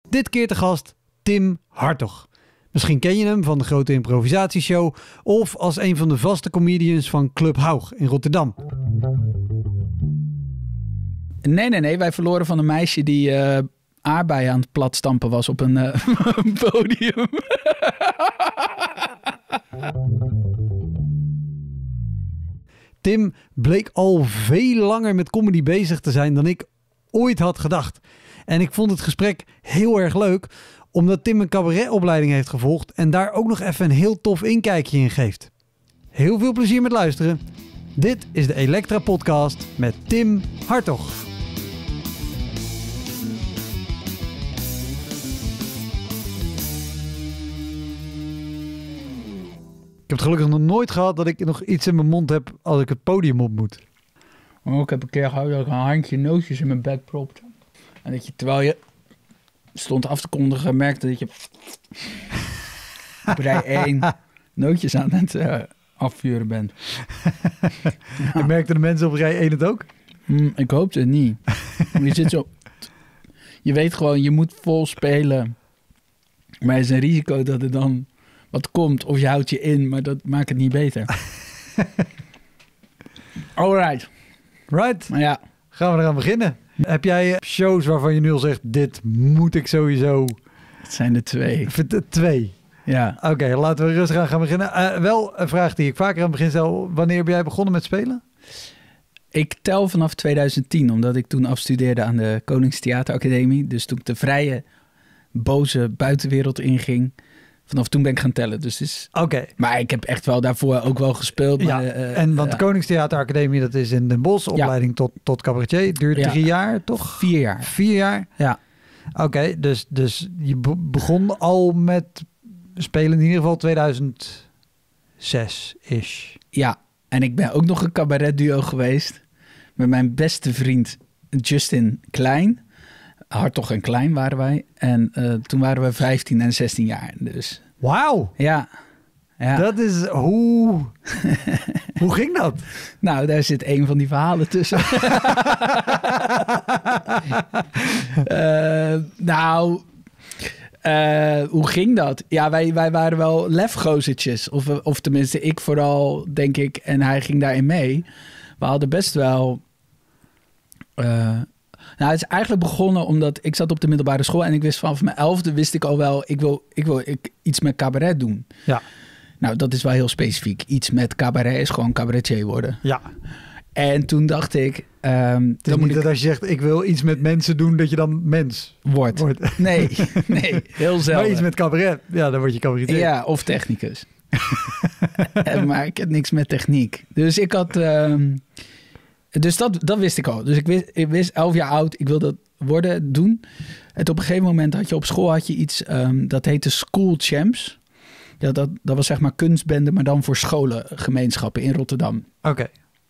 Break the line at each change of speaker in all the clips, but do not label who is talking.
Dit keer te gast Tim Hartog. Misschien ken je hem van de grote improvisatieshow of als een van de vaste comedians van Club Haug in Rotterdam.
Nee. Wij verloren van een meisje die aardbeien aan het platstampen was op een podium.
Tim bleek al veel langer met comedy bezig te zijn dan ik ooit had gedacht. En ik vond het gesprek heel erg leuk, omdat Tim een cabaretopleiding heeft gevolgd en daar ook nog even een heel tof inkijkje in geeft. Heel veel plezier met luisteren. Dit is de Elektra Podcast met Tim Hartog. Ik heb het gelukkig nog nooit gehad dat ik nog iets in mijn mond heb als ik het podium op moet.
Oh, ik heb een keer gehad dat ik een handje nootjes in mijn bek propte. En dat je, terwijl je stond af te kondigen, merkte dat je op rij 1 nootjes aan het afvuren bent.
En merkten de mensen op rij 1 het ook?
Ik hoopte het niet. Je zit zo... Je weet gewoon, je moet vol spelen. Maar er is een risico dat er dan wat komt. Of je houdt je in, maar dat maakt het niet beter. Alright.
Right.
Maar ja.
Gaan we eraan beginnen. Heb jij shows waarvan je nu al zegt, dit moet ik sowieso...
Het zijn er 2.
2.
Ja.
Oké, laten we rustig aan gaan beginnen. Wel een vraag die ik vaker aan het begin stel. Wanneer ben jij begonnen met spelen?
Ik tel vanaf 2010, omdat ik toen afstudeerde aan de Koningstheateracademie. Dus toen ik de vrije, boze buitenwereld inging, vanaf toen ben ik gaan tellen. Dus is...
Oké.
Maar ik heb echt wel daarvoor ook wel gespeeld.
Ja,
maar,
want de Koningstheateracademie, dat is in Den Bosch, opleiding tot cabaretier. Duurt 3 jaar, toch?
4 jaar.
4 jaar?
Ja.
Oké, dus je begon al met spelen in ieder geval 2006-ish.
Ja, en ik ben ook nog een cabaretduo geweest met mijn beste vriend Justin Klein. Hartog en Klein waren wij. En toen waren we 15 en 16 jaar. Dus.
Wauw.
Ja.
Dat is... Hoe ging dat?
Nou, daar zit een van die verhalen tussen. Hoe ging dat? Ja, wij waren wel lefgozertjes. Of tenminste, ik vooral, denk ik. En hij ging daarin mee. We hadden best wel... het is eigenlijk begonnen omdat ik zat op de middelbare school... en ik wist vanaf mijn 11e wist ik al wel... ik wil iets met cabaret doen.
Ja.
Nou, dat is wel heel specifiek. Iets met cabaret is gewoon cabaretier worden.
Ja.
En toen dacht ik...
het is niet dat als je zegt, ik wil iets met mensen doen, dat je dan mens wordt.
Nee, heel zelden.
Maar iets met cabaret, ja, dan word je cabaretier.
Ja, of technicus. Maar ik heb niks met techniek. Dus ik had... Dus dat wist ik al. Dus ik wist 11 jaar oud, ik wil dat doen. En op een gegeven moment had je op school iets, dat heette School Champs. Ja, dat was zeg maar kunstbende, maar dan voor scholengemeenschappen in Rotterdam.
Oké.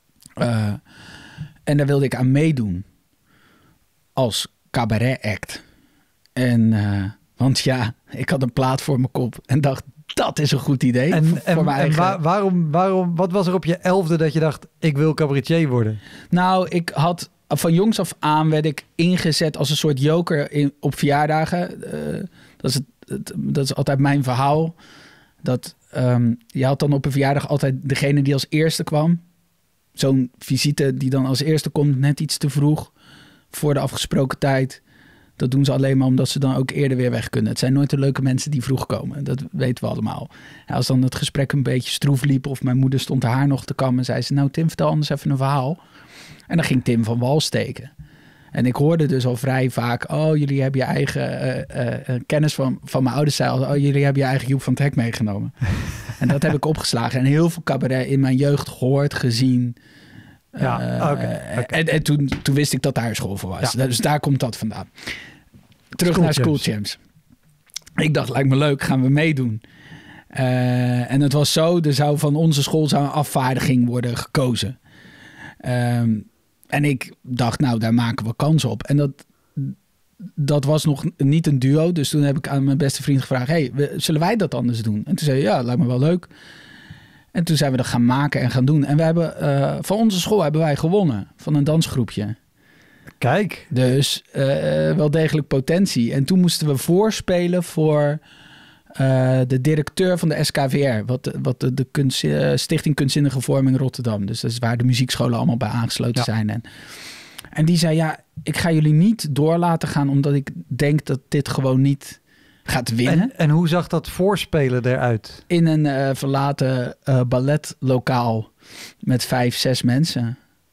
En daar wilde ik aan meedoen. Als cabaret act. En, want ja, ik had een plaat voor mijn kop en dacht, dat is een goed idee. Voor mijn eigen...
waarom, wat was er op je 11e dat je dacht, ik wil cabaretier worden?
Nou, ik had van jongs af aan werd ik ingezet als een soort joker op verjaardagen. Dat is altijd mijn verhaal. Dat je had dan op een verjaardag altijd degene die als eerste kwam. Zo'n visite die dan als eerste komt, net iets te vroeg voor de afgesproken tijd. Dat doen ze alleen maar omdat ze dan ook eerder weer weg kunnen. Het zijn nooit de leuke mensen die vroeg komen. Dat weten we allemaal. En als dan het gesprek een beetje stroef liep of mijn moeder stond haar nog te kammen, zei ze, nou Tim, vertel anders even een verhaal. En dan ging Tim van wal steken. En ik hoorde dus al vrij vaak, oh, jullie hebben je eigen kennis van mijn ouders zei al, oh, jullie hebben je eigen Joep van het Hek meegenomen. En dat heb ik opgeslagen. En heel veel cabaret in mijn jeugd gehoord, gezien.
Ja, oké.
En toen wist ik dat daar school voor was. Ja. Dus daar komt dat vandaan. Terug
School
naar School
Champs.
Champs. Ik dacht, lijkt me leuk, gaan we meedoen. En het was zo, er zou van onze school een afvaardiging worden gekozen. En ik dacht, nou, daar maken we kans op. En dat was nog niet een duo. Dus toen heb ik aan mijn beste vriend gevraagd, hey, zullen wij dat anders doen? En toen zei hij, ja, lijkt me wel leuk. En toen zijn we dat gaan maken en gaan doen. En we hebben van onze school hebben wij gewonnen. Van een dansgroepje.
Kijk.
Dus wel degelijk potentie. En toen moesten we voorspelen voor de directeur van de SKVR. Wat de Stichting Kunstzinnige Vorming Rotterdam. Dus dat is waar de muziekscholen allemaal bij aangesloten zijn. En die zei, ja, ik ga jullie niet door laten gaan, omdat ik denk dat dit gewoon niet gaat winnen.
En hoe zag dat voorspelen eruit?
In een verlaten balletlokaal met 5-6 mensen.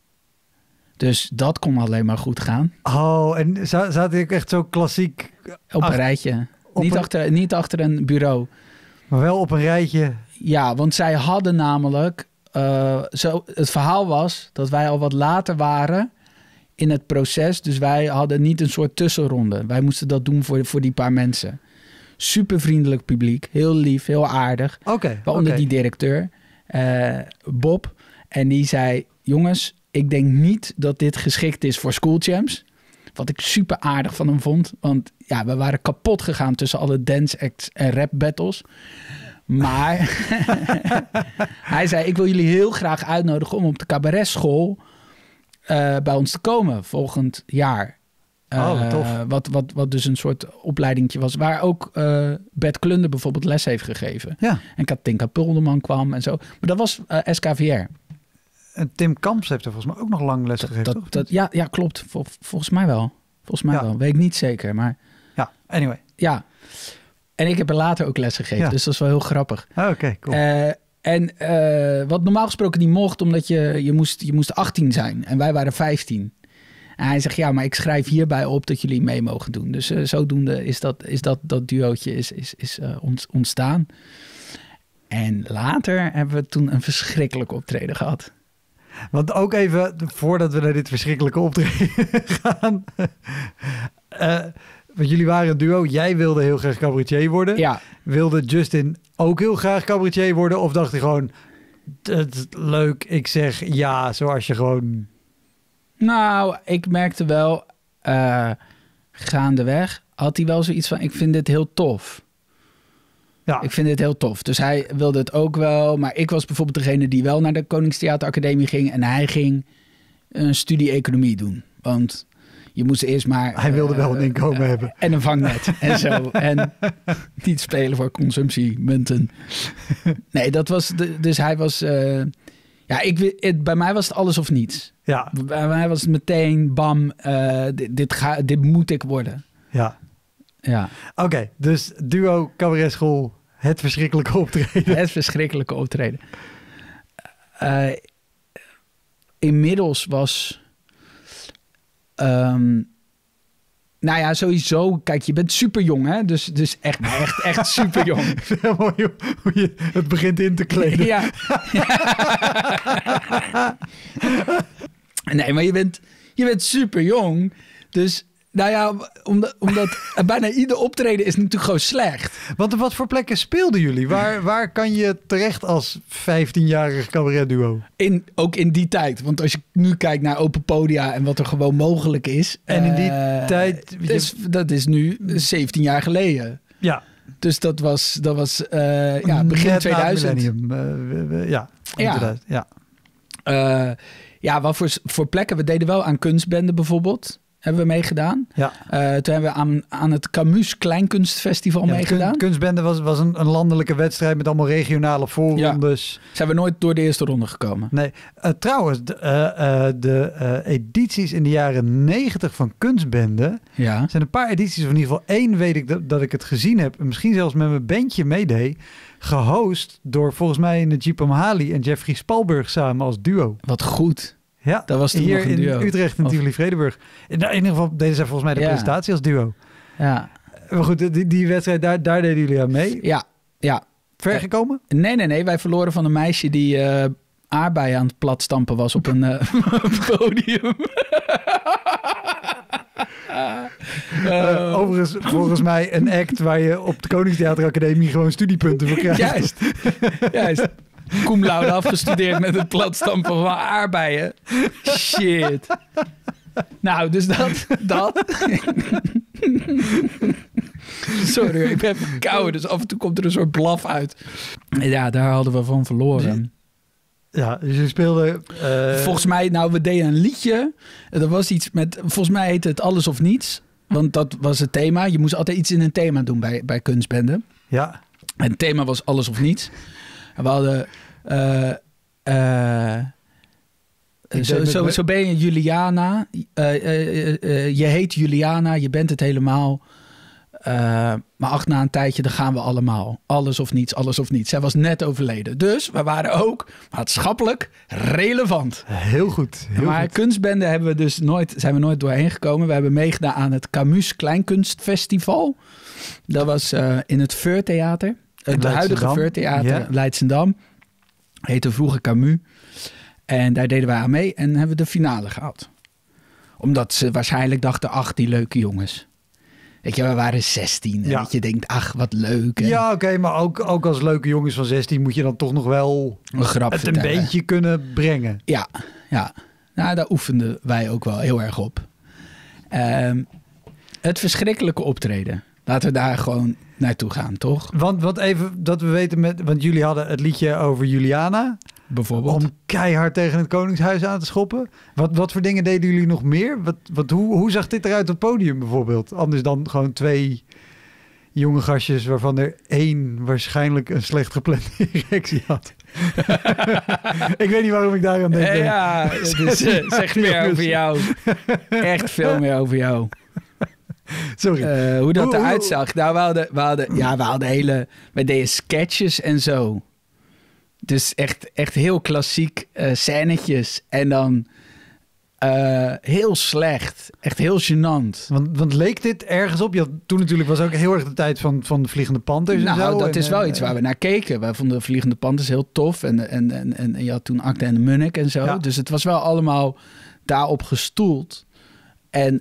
Dus dat kon alleen maar goed gaan.
Oh, en zat ik echt zo klassiek...
Op een rijtje. Niet achter een bureau.
Maar wel op een rijtje.
Ja, want zij hadden namelijk... het verhaal was dat wij al wat later waren in het proces. Dus wij hadden niet een soort tussenronde. Wij moesten dat doen voor die paar mensen. Super vriendelijk publiek. Heel lief, heel aardig. Waaronder die directeur, Bob. En die zei, jongens, ik denk niet dat dit geschikt is voor School Champs. Wat ik super aardig van hem vond. Want ja, we waren kapot gegaan tussen alle dance acts en rap battles. Maar hij zei, ik wil jullie heel graag uitnodigen om op de cabaretschool bij ons te komen volgend jaar.
Tof.
Wat dus een soort opleidingje was. Waar ook Bert Klunder bijvoorbeeld les heeft gegeven.
Ja.
En Katinka Pulderman kwam en zo. Maar dat was SKVR.
En Tim Kamps heeft er volgens mij ook nog lang les gegeven.
Ja, klopt. Volgens mij wel. Wel. Weet ik niet zeker, maar...
Ja, anyway.
Ja. En ik heb er later ook les gegeven. Dus dat is wel heel grappig.
Oké, cool.
En wat normaal gesproken niet mocht, omdat je moest 18 zijn. En wij waren 15. En hij zegt, ja, maar ik schrijf hierbij op dat jullie mee mogen doen. Dus zodoende is dat duootje is ontstaan. En later hebben we toen een verschrikkelijk optreden gehad.
Want ook even, voordat we naar dit verschrikkelijke optreden gaan. Want jullie waren een duo. Jij wilde heel graag cabaretier worden.
Ja.
Wilde Justin ook heel graag cabaretier worden? Of dacht hij gewoon, leuk, ik zeg ja, zoals je gewoon...
Nou, ik merkte wel, gaandeweg had hij wel zoiets van, ik vind dit heel tof. Ja. Ik vind dit heel tof. Dus hij wilde het ook wel. Maar ik was bijvoorbeeld degene die wel naar de Koningstheateracademie ging. En hij ging een studie economie doen. Want je moest eerst maar...
Hij wilde wel een inkomen hebben.
En een vangnet en zo. En niet spelen voor consumptiemunten. Nee, dat was... Dus hij was... bij mij was het alles of niets.
Ja.
Bij mij was het meteen, bam, dit moet ik worden.
Ja.
Ja.
Oké, dus duo, cabaretschool, het verschrikkelijke optreden.
Het verschrikkelijke optreden. Inmiddels was... nou ja, sowieso... Kijk, je bent super jong, hè? Dus echt super jong.
Mooi hoe je het begint in te kleden.
Ja. Nee, maar je bent super jong. Dus... Nou ja, omdat bijna ieder optreden is natuurlijk gewoon slecht.
Want op wat voor plekken speelden jullie? Waar kan je terecht als 15-jarig cabaretduo?
Ook in die tijd. Want als je nu kijkt naar open podia en wat er gewoon mogelijk is.
En in die tijd...
Dat is nu 17 jaar geleden.
Ja.
Dus dat was begin
net
2000.
Ja, 2000.
Ja, wat voor plekken? We deden wel aan kunstbenden bijvoorbeeld. Hebben we meegedaan. Ja. Toen hebben we aan het Camus Kleinkunstfestival meegedaan.
Kunstbende was een landelijke wedstrijd met allemaal regionale voorrondes.
Ja. Zijn we nooit door de eerste ronde gekomen.
Nee. Trouwens, de edities in de jaren 90 van Kunstbende... zijn een paar edities, of in ieder geval één weet ik dat ik het gezien heb. En misschien zelfs met mijn bandje meedeed. Gehost door volgens mij Najib Amhali en Jeffrey Spalburg samen als duo.
Wat goed.
Ja,
dat was
hier in Utrecht en Tivoli-Vredenburg. In ieder geval deden zij volgens mij de presentatie als duo.
Ja.
Maar goed, die wedstrijd, daar deden jullie aan mee?
Ja.
Ver gekomen?
Nee. Wij verloren van een meisje die aardbeien aan het platstampen was op een podium.
Overigens, volgens mij een act waar je op de Koningstheateracademie gewoon studiepunten voor krijgt.
Juist. Cum laude afgestudeerd met het platstampen van aardbeien. Shit. Nou, dus dat. Sorry, ik ben verkouden, dus af en toe komt er een soort blaf uit. Ja, daar hadden we van verloren.
Ja, dus je speelde...
Volgens mij, we deden een liedje. Er was iets met... Volgens mij heette het Alles of Niets. Want dat was het thema. Je moest altijd iets in een thema doen bij kunstbenden.
Ja.
En het thema was Alles of Niets. En we hadden... Zo ben je Juliana. Je heet Juliana. Je bent het helemaal. Maar na een tijdje, dan gaan we allemaal. Alles of niets, alles of niets. Zij was net overleden. Dus we waren ook maatschappelijk relevant.
Heel goed.
Maar kunstbenden zijn we nooit doorheen gekomen. We hebben meegedaan aan het Camus Kleinkunstfestival. Dat was in het Veurtheater. Het huidige Veurtheater, Leidschendam. Heette vroeger Camus. En daar deden wij aan mee en hebben we de finale gehaald. Omdat ze waarschijnlijk dachten, die leuke jongens. Weet je, we waren 16. En dat je denkt, wat leuk. En...
Ja, oké, maar ook als leuke jongens van 16 moet je dan toch nog wel
een grap
het
vertellen.
Een beetje kunnen brengen.
Ja. Nou, daar oefenden wij ook wel heel erg op. Het verschrikkelijke optreden. Laten we daar gewoon naartoe gaan, toch?
Want even dat we weten, want jullie hadden het liedje over Juliana.
Bijvoorbeeld.
Om keihard tegen het Koningshuis aan te schoppen. Wat voor dingen deden jullie nog meer? Hoe zag dit eruit op het podium bijvoorbeeld? Anders dan gewoon 2 jonge gastjes waarvan er 1 waarschijnlijk een slecht geplande erectie had. Ik weet niet waarom ik daar aan denk.
Ja, dus, zeg meer over jou. Echt veel meer over jou.
Sorry.
Hoe dat eruit zag. Nou, we deden sketches en zo. Dus echt heel klassiek scènetjes. En dan heel slecht. Echt heel gênant.
Want leek dit ergens op? Toen natuurlijk was ook heel erg de tijd van de Vliegende Panthers en zo.
Nou, dat is wel iets waar we naar keken. Wij vonden de Vliegende Panthers heel tof. En je had toen Akte en de Munnik en zo. Ja. Dus het was wel allemaal daarop gestoeld. En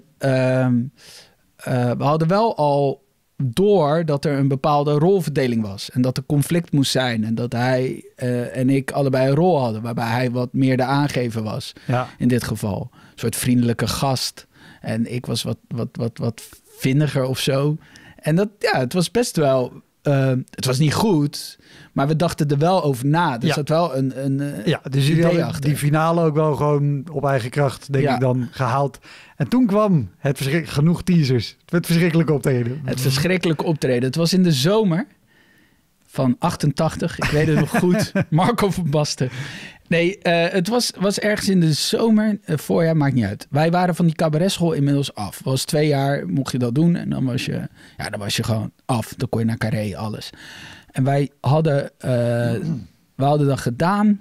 we hadden wel al door dat er een bepaalde rolverdeling was. En dat er conflict moest zijn. En dat hij en ik allebei een rol hadden. Waarbij hij wat meer de aangever was. Ja. In dit geval. Een soort vriendelijke gast. En ik was wat vinniger of zo. En het was best wel... het was niet goed, maar we dachten er wel over na. Er zat wel een
dus jullie hadden achter. Die finale ook wel gewoon op eigen kracht, denk ik dan, gehaald. En toen kwam genoeg teasers. Het verschrikkelijke optreden.
Het verschrikkelijke optreden. Het was in de zomer van 88. Ik weet het nog goed. Marco van Basten. Nee, het was ergens in de zomer. Voorjaar, maakt niet uit. Wij waren van die cabaretschool inmiddels af. Het was 2 jaar, mocht je dat doen. En dan was je gewoon af. Dan kon je naar Carré, alles. En wij hadden dat gedaan.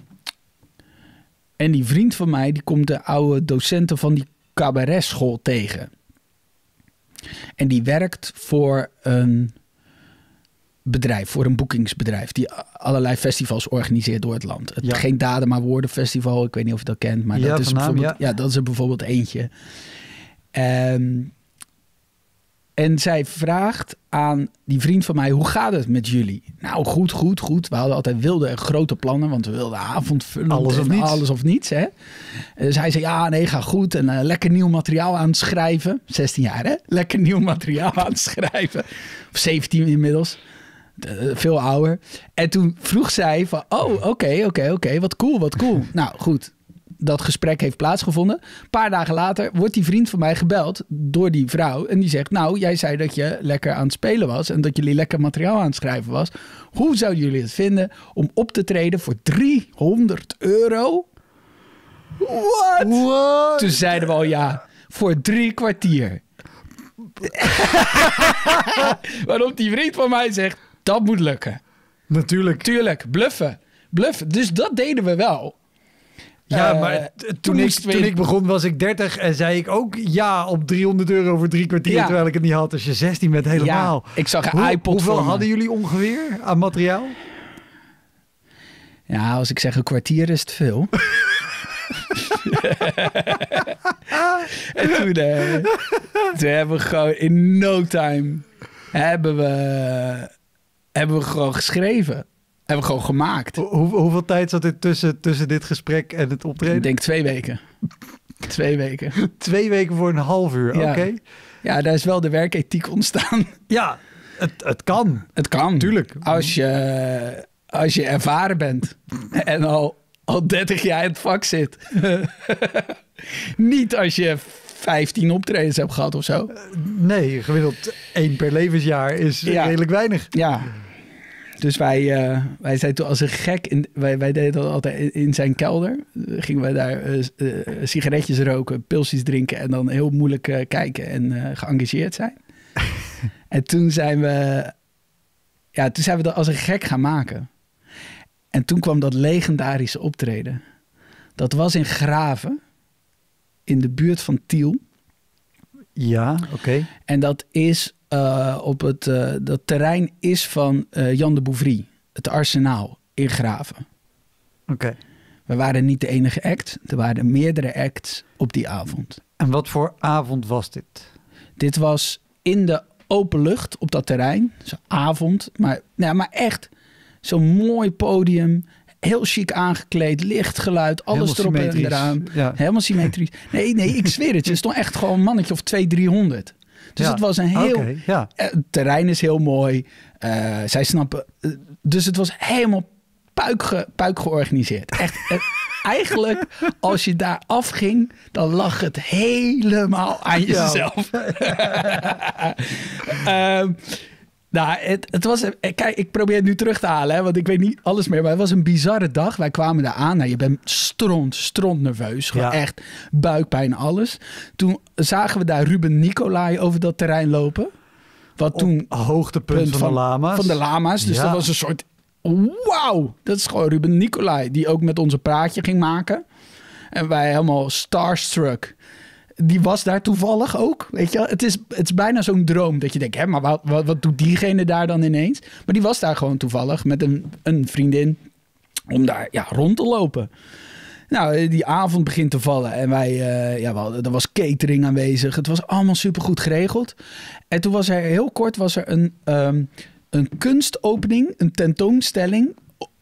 En die vriend van mij, die komt de oude docenten van die cabaretschool tegen. En die werkt voor een bedrijf, voor een boekingsbedrijf die allerlei festivals organiseert door het land. Het Geen Daden maar Woorden Festival, ik weet niet of je dat kent, maar dat is dat is er bijvoorbeeld eentje. En zij vraagt aan die vriend van mij, hoe gaat het met jullie? Nou, goed. We hadden altijd wilde en grote plannen, want we wilden avondvullen. Alles of niets. Hè? Dus hij zei, ga goed. En lekker nieuw materiaal aan het schrijven. 16 jaar, hè? Lekker nieuw materiaal aan het schrijven. Of 17 inmiddels. Veel ouder. En toen vroeg zij van, oké, wat cool. Nou, goed. Dat gesprek heeft plaatsgevonden. Een paar dagen later wordt die vriend van mij gebeld door die vrouw. En die zegt, nou, jij zei dat je lekker aan het spelen was. En dat jullie lekker materiaal aan het schrijven was. Hoe zouden jullie het vinden om op te treden voor €300? What? Toen zeiden we al voor 3 kwartier. Waarop die vriend van mij zegt, dat moet lukken.
Natuurlijk.
Tuurlijk, bluffen. Dus dat deden we wel.
Ja, maar toen ik begon was ik 30 en zei ik ook op €300 voor 3 kwartier, terwijl ik het niet had. Als je 16 bent, helemaal.
Ja, ik zag een iPod.
Hoeveel hadden jullie ongeveer aan materiaal?
Ja, als ik zeg een kwartier is het veel. En toen hebben we gewoon in no time hebben we gewoon geschreven. Hebben we gewoon gemaakt.
Hoeveel tijd zat er tussen dit gesprek en het optreden?
Ik denk 2 weken. 2 weken.
2 weken voor een half uur, oké.
Ja, daar is wel de werkethiek ontstaan.
Ja, het kan.
Het kan.
Tuurlijk.
Als je ervaren bent en al al 30 jaar in het vak zit. Niet als je 15 optredens hebt gehad of zo.
Nee, gemiddeld 1 per levensjaar is redelijk weinig.
Ja. Dus wij zijn toen als een gek... Wij deden dat altijd in zijn kelder. Gingen wij daar sigaretjes roken, pilsjes drinken... en dan heel moeilijk kijken en geëngageerd zijn. En toen zijn we dat als een gek gaan maken. En toen kwam dat legendarische optreden. Dat was in Graven, in de buurt van Tiel.
Ja, oké.
En dat is op het dat terrein is van Jan de Bouvry, het Arsenaal in Graven.
Oké.
We waren niet de enige act. Er waren meerdere acts op die avond.
En wat voor avond was dit?
Dit was in de open lucht op dat terrein. Zo'n avond. Maar echt zo'n mooi podium. Heel chic aangekleed. Lichtgeluid. Alles erop en eraan. Ja. Helemaal symmetrisch. Nee, ik zweer het je. Er stond echt gewoon een mannetje of 200-300. Dus het was een heel...
Okay, ja.
Het terrein is heel mooi. Zij snappen... Dus het was helemaal puik georganiseerd. Echt... Eigenlijk, als je daar afging, dan lag het helemaal aan jezelf. Het was... Kijk, ik probeer het nu terug te halen, hè, want ik weet niet alles meer. Maar het was een bizarre dag. Wij kwamen daar aan. Nou, je bent stront nerveus. Gewoon echt buikpijn, alles. Toen zagen we daar Ruben Nicolai over dat terrein lopen. Wat toen...
hoogtepunt van de lama's.
Van de lama's. Dus dat was een soort... Wauw, dat is gewoon Ruben Nicolai, die ook met ons een praatje ging maken. En wij helemaal starstruck. Die was daar toevallig ook, weet je wel. Het is bijna zo'n droom dat je denkt, hè, maar wat doet diegene daar dan ineens? Maar die was daar gewoon toevallig met een vriendin om daar rond te lopen. Nou, die avond begint te vallen en er was catering aanwezig. Het was allemaal supergoed geregeld. En toen was er heel kort een kunstopening, een tentoonstelling.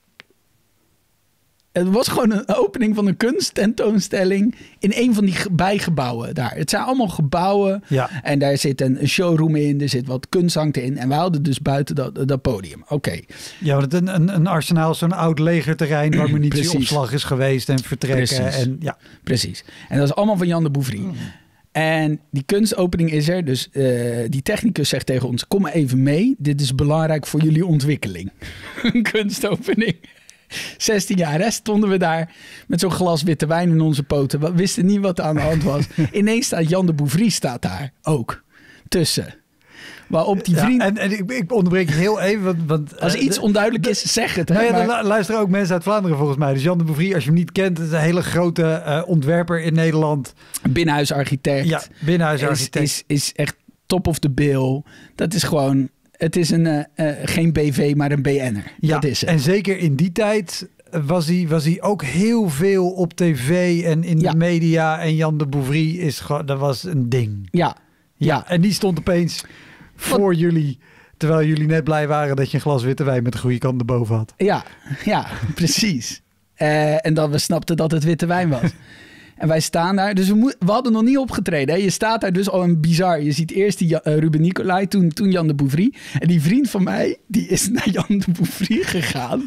Het was gewoon een opening van een kunsttentoonstelling in een van die bijgebouwen daar. Het zijn allemaal gebouwen en daar zit een showroom in, er zit wat kunst hangt in. En wij hadden dus buiten dat podium. Oké.
Ja, want een arsenaal is zo'n oud legerterrein waar munitieopslag is geweest en vertrekken.
Precies.
En, ja.
Precies. En dat is allemaal van Jan de Bouvry. En die kunstopening is er. Dus die technicus zegt tegen ons, kom maar even mee. Dit is belangrijk voor jullie ontwikkeling. Een kunstopening. 16 jaar, hè, stonden we daar met zo'n glas witte wijn in onze poten. We wisten niet wat er aan de hand was. Ineens staat Jan de Bouvry staat daar ook tussen. Waarop die vriend...
En ik onderbreek je heel even. Want
als iets onduidelijk is, zeg het. Hè,
dan luisteren ook mensen uit Vlaanderen volgens mij. Dus Jan de Bouvry, als je hem niet kent, is een hele grote ontwerper in Nederland.
Binnenhuisarchitect.
Ja, binnenhuisarchitect.
Is echt top of the bill. Dat is gewoon... Het is geen BV, maar een BN'er.
Ja,
dat is het.
En zeker in die tijd was hij ook heel veel op tv en in de media. En Jan de Bouvry dat was een ding. Ja. En die stond opeens voor jullie, terwijl jullie net blij waren dat je een glas witte wijn met de goede kant erboven had.
Ja, precies. En dat we snapten dat het witte wijn was. En wij staan daar. Dus we hadden nog niet opgetreden. Hè. Je staat daar dus al een bizar. Je ziet eerst die Ruben Nicolai, toen Jan de Bouvry. En die vriend van mij, die is naar Jan de Bouvry gegaan.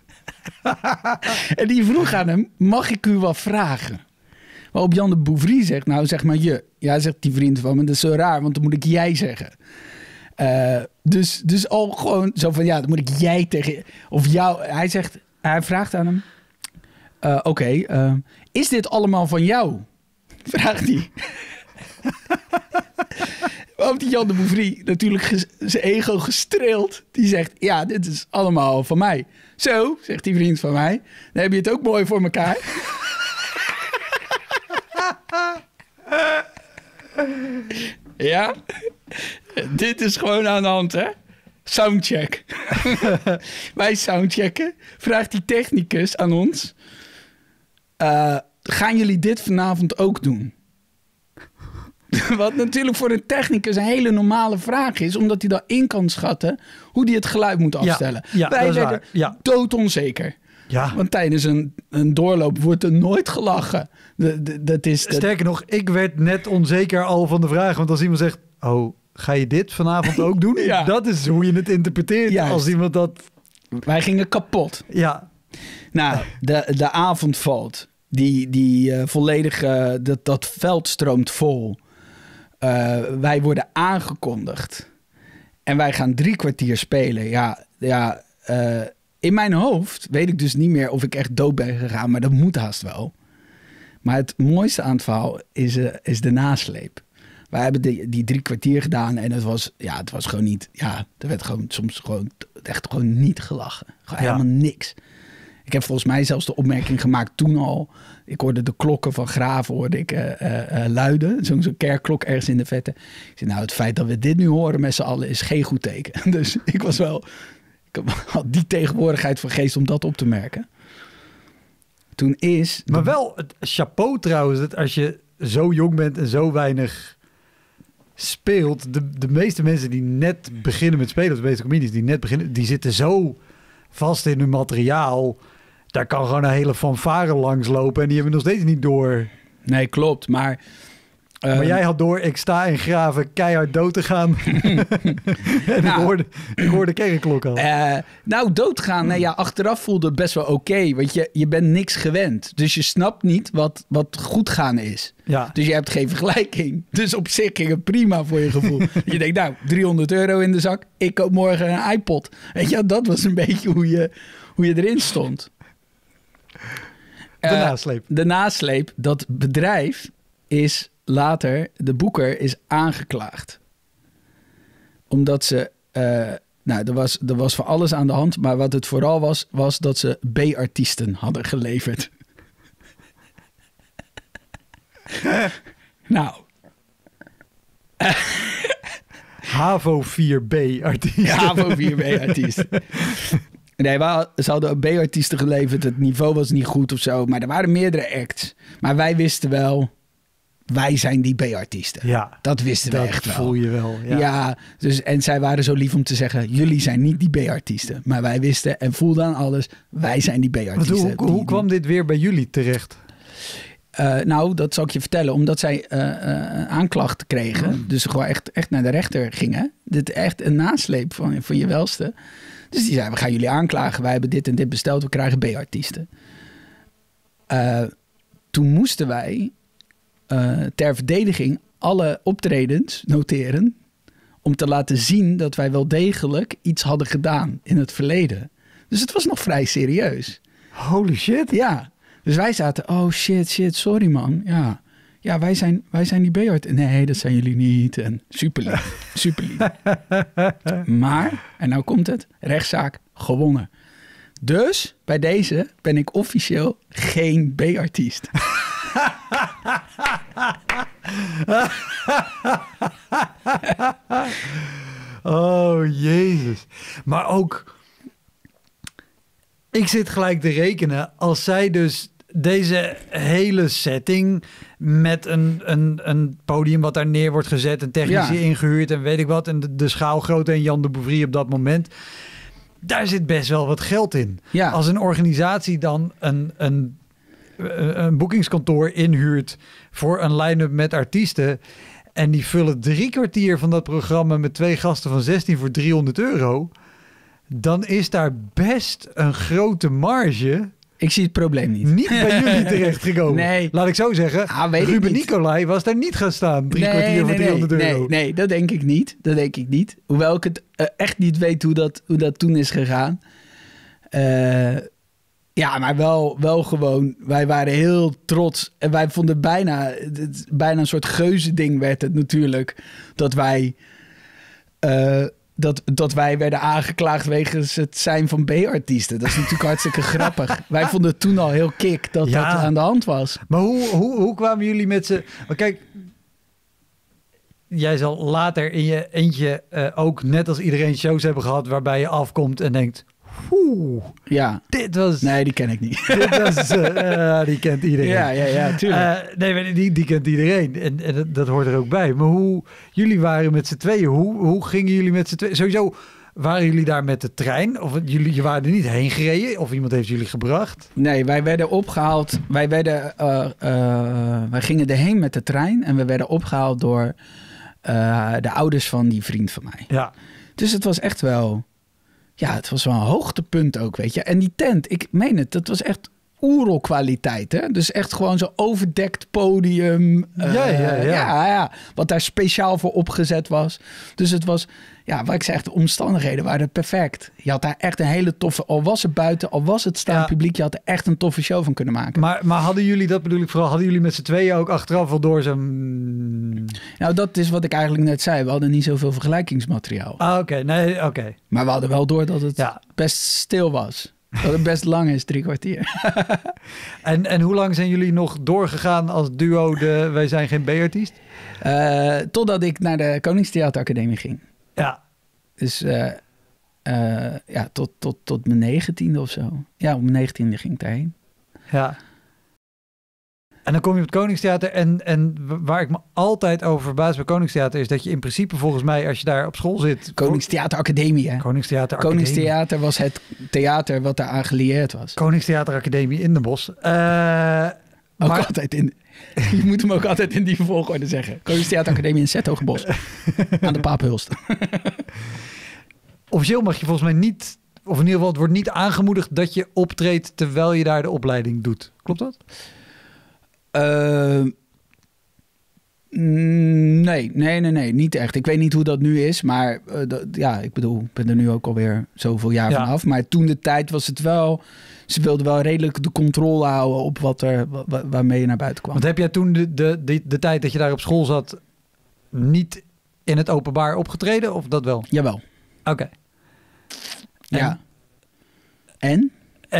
En die vroeg aan hem, mag ik u wat vragen? Waarop Jan de Bouvry zegt, nou zeg maar je. Ja, zegt die vriend van me, dat is zo raar, want dan moet ik jij zeggen. Dus al gewoon zo van, ja, dan moet ik jij tegen... Of jou. Hij vraagt aan hem... Oké, is dit allemaal van jou? Vraagt hij. Waarop die Jan de Bouvry natuurlijk zijn ego gestreeld. Die zegt, ja, dit is allemaal van mij. Zo, zegt die vriend van mij. Dan heb je het ook mooi voor elkaar. Ja, dit is gewoon aan de hand, hè? Soundcheck. Wij soundchecken. Vraagt die technicus aan ons... gaan jullie dit vanavond ook doen? Wat natuurlijk voor een technicus een hele normale vraag is... omdat hij dan in kan schatten hoe hij het geluid moet afstellen.
Ja,
wij werden doodonzeker.
Ja.
Want tijdens een doorloop wordt er nooit gelachen.
Sterker nog, ik werd net onzeker al van de vraag. Want als iemand zegt... Oh, ga je dit vanavond ook doen? Dat is hoe je het interpreteert.
Juist.
Als iemand dat...
Wij gingen kapot.
Ja.
Nou, de avond valt. Die volledig... dat veld stroomt vol. Wij worden aangekondigd. En wij gaan 3 kwartier spelen. Ja, in mijn hoofd weet ik dus niet meer of ik echt dood ben gegaan. Maar dat moet haast wel. Maar het mooiste aan het verhaal is de nasleep. Wij hebben die 3 kwartier gedaan en het was gewoon niet... Ja, er werd soms gewoon niet gelachen. Gewoon helemaal niks. Ik heb volgens mij zelfs de opmerking gemaakt toen al. Ik hoorde de klokken van Graven luiden. Zo'n kerkklok ergens in de vette. Ik zei, nou, het feit dat we dit nu horen met z'n allen is geen goed teken. Dus ik had die tegenwoordigheid van geest om dat op te merken.
Maar wel het chapeau trouwens, dat als je zo jong bent en zo weinig speelt. De meeste mensen die net beginnen met spelen, of de meeste comedies die net beginnen, die zitten zo vast in hun materiaal. Daar kan gewoon een hele fanfare langslopen en die hebben nog steeds niet door.
Nee, klopt, maar...
Maar jij had door, ik sta in Graven keihard dood te gaan. En ik hoorde kerkklok al.
Nou, doodgaan, nee, ja, achteraf voelde het best wel oké. Want je bent niks gewend. Dus je snapt niet wat goed gaan is.
Ja.
Dus je hebt geen vergelijking. Dus op zich ging het prima voor je gevoel. Je denkt, nou, €300 in de zak. Ik koop morgen een iPod. Weet je, dat was een beetje hoe je erin stond.
De
nasleep. Dat bedrijf is... Later, de boeker is aangeklaagd. Omdat ze... er was voor alles aan de hand. Maar wat het vooral was dat ze B-artiesten hadden geleverd. Nou.
HAVO 4B-artiesten.
Ja, HAVO 4B-artiesten. Nee, ze hadden B-artiesten geleverd. Het niveau was niet goed of zo. Maar er waren meerdere acts. Maar wij wisten wel... Wij zijn die B-artiesten.
Ja,
dat wisten we echt wel.
Dat voel je wel.
Ja, dus, en zij waren zo lief om te zeggen... jullie zijn niet die B-artiesten. Maar wij wisten en voelden aan alles... wij zijn die B-artiesten.
Hoe kwam dit weer bij jullie terecht?
Nou, dat zal ik je vertellen. Omdat zij aanklacht kregen. Dus gewoon echt naar de rechter gingen. Dit echt een nasleep van je welste. Dus die zeiden, we gaan jullie aanklagen. Wij hebben dit en dit besteld. We krijgen B-artiesten. Toen moesten wij... ter verdediging alle optredens noteren... om te laten zien dat wij wel degelijk iets hadden gedaan in het verleden. Dus het was nog vrij serieus.
Holy shit.
Ja, dus wij zaten... Oh shit, sorry man. Ja, wij zijn die B-art. Nee, dat zijn jullie niet. En super lief. Maar, en nou komt het, rechtszaak gewonnen. Dus bij deze ben ik officieel geen B-artiest.
Oh, Jezus. Maar ook... Ik zit gelijk te rekenen. Als zij dus deze hele setting... met een podium wat daar neer wordt gezet... en technici ingehuurd en weet ik wat... en de schaalgrootte en Jan de Bouvrie op dat moment... daar zit best wel wat geld in. Ja. Als een organisatie dan een boekingskantoor inhuurt voor een line-up met artiesten en die vullen 3 kwartier van dat programma met 2 gasten van 16 voor €300, dan is daar best een grote marge. Ik
zie het probleem niet.
Niet bij jullie terechtgekomen.
Nee.
Laat ik zo zeggen, Ruben Nicolai was daar niet gaan staan. 3 kwartier voor €300.
Nee, dat denk ik niet. Hoewel ik het echt niet weet hoe dat toen is gegaan. Ja, maar wel gewoon... Wij waren heel trots. En wij vonden bijna een soort geuzending werd het natuurlijk. Dat wij... Dat wij werden aangeklaagd wegens het zijn van B-artiesten. Dat is natuurlijk hartstikke grappig. Wij vonden het toen al heel kick dat aan de hand was.
Maar hoe kwamen jullie met z'n... Maar kijk, jij zal later in je eentje ook net als iedereen shows hebben gehad... waarbij je afkomt en denkt...
Ja.
Dit was...
Nee, die ken ik niet.
Dit was... die kent iedereen.
Ja, tuurlijk.
Nee, die kent iedereen. En dat hoort er ook bij. Maar jullie waren met z'n tweeën. Hoe gingen jullie met z'n tweeën? Sowieso, waren jullie daar met de trein? Of je waren er niet heen gereden? Of iemand heeft jullie gebracht?
Nee, wij werden opgehaald. Wij gingen erheen met de trein. En we werden opgehaald door de ouders van die vriend van mij.
Ja.
Dus het was echt wel... Ja, het was wel een hoogtepunt ook, weet je. En die tent, ik meen het, dat was echt oerelkwaliteit, hè? Dus echt gewoon zo'n overdekt podium. Ja. Wat daar speciaal voor opgezet was. Dus het was, ja, wat ik zeg, de omstandigheden waren perfect. Je had daar echt een hele toffe, al was het buiten, al was het staand publiek, je had er echt een toffe show van kunnen maken.
Maar hadden jullie, dat bedoel ik vooral, hadden jullie met z'n tweeën ook achteraf wel door
Nou, dat is wat ik eigenlijk net zei. We hadden niet zoveel vergelijkingsmateriaal.
Oké.
Maar we hadden wel door dat het best stil was. Dat het best lang is, 3 kwartier.
En hoe lang zijn jullie nog doorgegaan als duo Wij zijn geen B-artiest?
Totdat ik naar de Koningstheateracademie ging.
Ja.
Dus tot mijn 19e of zo. Ja, op mijn 19e ging ik daarheen.
Ja. En dan kom je op het Koningstheater en waar ik me altijd over verbaas bij Koningstheater is dat je in principe volgens mij als je daar op school zit...
Koningstheateracademie, hè?
Koningstheateracademie.
Koningstheater was het theater wat daar aan gelieerd was.
Koningstheateracademie in Den Bosch.
Altijd in... Je moet hem ook altijd in die volgorde zeggen. Koningstheateracademie in Zetogenbosch. Aan de Paaphulst.
Officieel mag je volgens mij niet... Of in ieder geval, het wordt niet aangemoedigd dat je optreedt terwijl je daar de opleiding doet. Klopt dat?
Nee, niet echt. Ik weet niet hoe dat nu is, maar ik bedoel, ik ben er nu ook alweer zoveel jaar vanaf. Maar toen de tijd was het wel, ze wilden wel redelijk de controle houden op waarmee je naar buiten kwam.
Want heb jij toen de tijd dat je daar op school zat niet in het openbaar opgetreden of dat wel?
Jawel.
Oké.
Ja. En?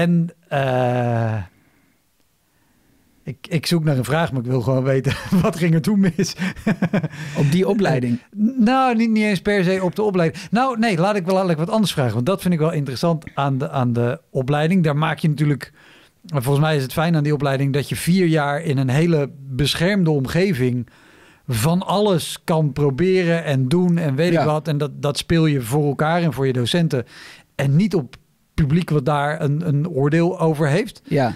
Ik zoek naar een vraag, maar ik wil gewoon weten, wat ging er toen mis?
Op die opleiding?
Nou, niet eens per se op de opleiding. Nou, nee, laat ik wat anders vragen. Want dat vind ik wel interessant aan de opleiding. Daar maak je natuurlijk... Volgens mij is het fijn aan die opleiding dat je 4 jaar in een hele beschermde omgeving van alles kan proberen en doen en weet ik wat. En dat speel je voor elkaar en voor je docenten. En niet op publiek wat daar een oordeel over heeft.
Ja.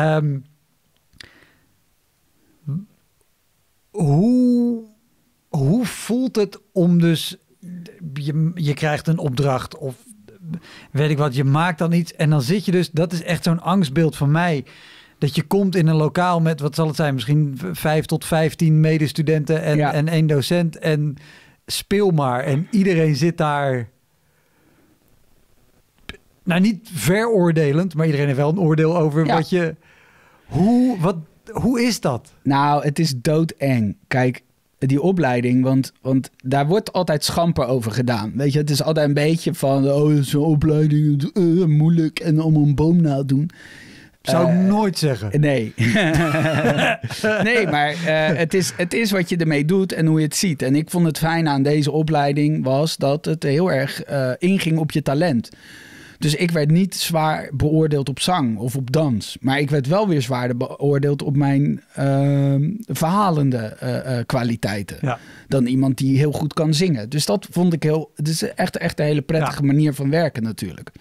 Hoe voelt het om dus... Je krijgt een opdracht of weet ik wat, je maakt dan iets en dan zit je dus... Dat is echt zo'n angstbeeld van mij. Dat je komt in een lokaal met, wat zal het zijn, misschien 5 tot 15 medestudenten en 1 docent en speel maar. En iedereen zit daar... Nou, niet veroordelend, maar iedereen heeft wel een oordeel over wat je... Hoe is dat?
Nou, het is doodeng. Kijk, die opleiding, want daar wordt altijd schamper over gedaan. Weet je, het is altijd een beetje van... Oh, zo'n opleiding, moeilijk en allemaal een boom nadoen.
Zou ik nooit zeggen.
Nee. Nee, maar het is wat je ermee doet en hoe je het ziet. En ik vond het fijn aan deze opleiding was dat het heel erg inging op je talent. Dus ik werd niet zwaar beoordeeld op zang of op dans. Maar ik werd wel weer zwaarder beoordeeld op mijn verhalende kwaliteiten. Ja. Dan iemand die heel goed kan zingen. Dus dat vond ik heel... Het is echt een hele prettige manier van werken natuurlijk.